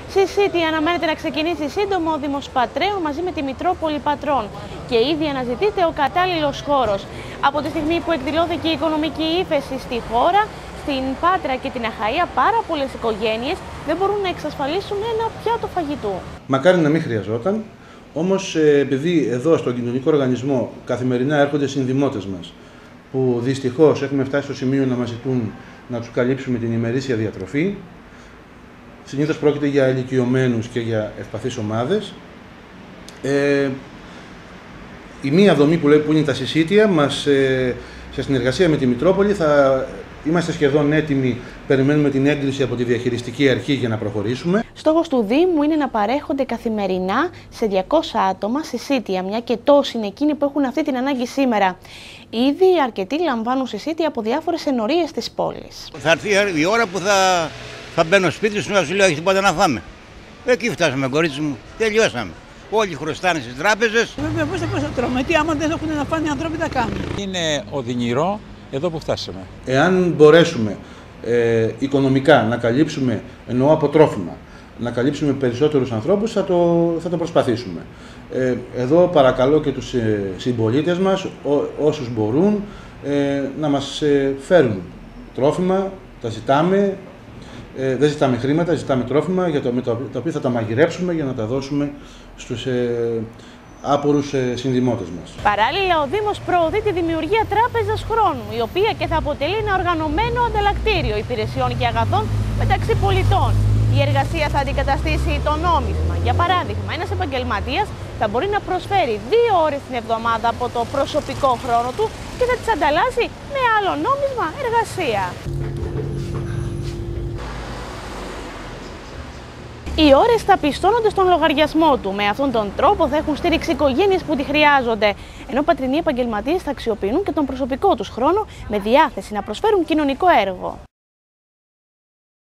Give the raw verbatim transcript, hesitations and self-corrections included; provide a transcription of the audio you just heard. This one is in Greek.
Στη Σίτη αναμένεται να ξεκινήσει σύντομα ο Δήμος Πατρέων μαζί με τη Μητρόπολη Πατρών και ήδη αναζητείται ο κατάλληλος χώρος. Από τη στιγμή που εκδηλώθηκε η οικονομική ύφεση στη χώρα, στην Πάτρα και την Αχαΐα, πάρα πολλές οικογένειες δεν μπορούν να εξασφαλίσουν ένα πιάτο φαγητού. Μακάρι να μην χρειαζόταν, όμως επειδή εδώ στον κοινωνικό οργανισμό καθημερινά έρχονται συνδημότες μας, που δυστυχώς έχουμε φτάσει στο σημείο να μας ζητούν να τους καλύψουμε την ημερήσια διατροφή. Συνήθως πρόκειται για ηλικιωμένους και για ευπαθείς ομάδες. Ε, η μία δομή που, λέει, που είναι τα συσίτια, μας, ε, σε συνεργασία με τη Μητρόπολη, θα είμαστε σχεδόν έτοιμοι, περιμένουμε την έγκριση από τη διαχειριστική αρχή για να προχωρήσουμε. Στόχος του Δήμου είναι να παρέχονται καθημερινά σε διακόσια άτομα συσίτια, μια και τόσοι είναι εκείνοι που έχουν αυτή την ανάγκη σήμερα. Ήδη αρκετοί λαμβάνουν συσίτια από διάφορες ενορίες της πόλης. Θα έρθει η ώρα που θα, θα μπαίνω σπίτι σου να σου λέω: έχεις τίποτα να φάμε. Εκεί φτάσαμε, κορίτσι μου, τελειώσαμε. Όλοι χρωστάνε στις τράπεζες. Βέβαια, πώς θα, πώς θα τρώμε, τι άμα δεν έχουν να φάνε οι άνθρωποι, τα κάνουν. Είναι οδυνηρό εδώ που φτάσαμε. Εάν μπορέσουμε ε, οικονομικά να καλύψουμε, εννοώ από τρόφιμα, να καλύψουμε περισσότερους ανθρώπους, θα το, θα το προσπαθήσουμε. Ε, εδώ παρακαλώ και τους ε, συμπολίτες μας, ό, όσους μπορούν, ε, να μας ε, φέρουν τρόφιμα, τα ζητάμε, ε, δεν ζητάμε χρήματα, ζητάμε τρόφιμα, για το, με το, τα οποία θα τα μαγειρέψουμε για να τα δώσουμε στους ε, άπορους ε, συνδημότες μας. Παράλληλα, ο Δήμος προωθεί τη δημιουργία τράπεζας χρόνου, η οποία και θα αποτελεί ένα οργανωμένο ανταλλακτήριο υπηρεσιών και αγαθών μεταξύ πολιτών. Η εργασία θα αντικαταστήσει το νόμισμα. Για παράδειγμα, ένας επαγγελματίας θα μπορεί να προσφέρει δύο ώρες την εβδομάδα από το προσωπικό χρόνο του και θα τις ανταλλάσσει με άλλο νόμισμα εργασία. Οι ώρες θα πιστώνονται στον λογαριασμό του. Με αυτόν τον τρόπο θα έχουν στήριξη οικογένειες που τη χρειάζονται. Ενώ πατρινοί επαγγελματίες θα αξιοποιούν και τον προσωπικό τους χρόνο με διάθεση να προσφέρουν κοινωνικό έργο.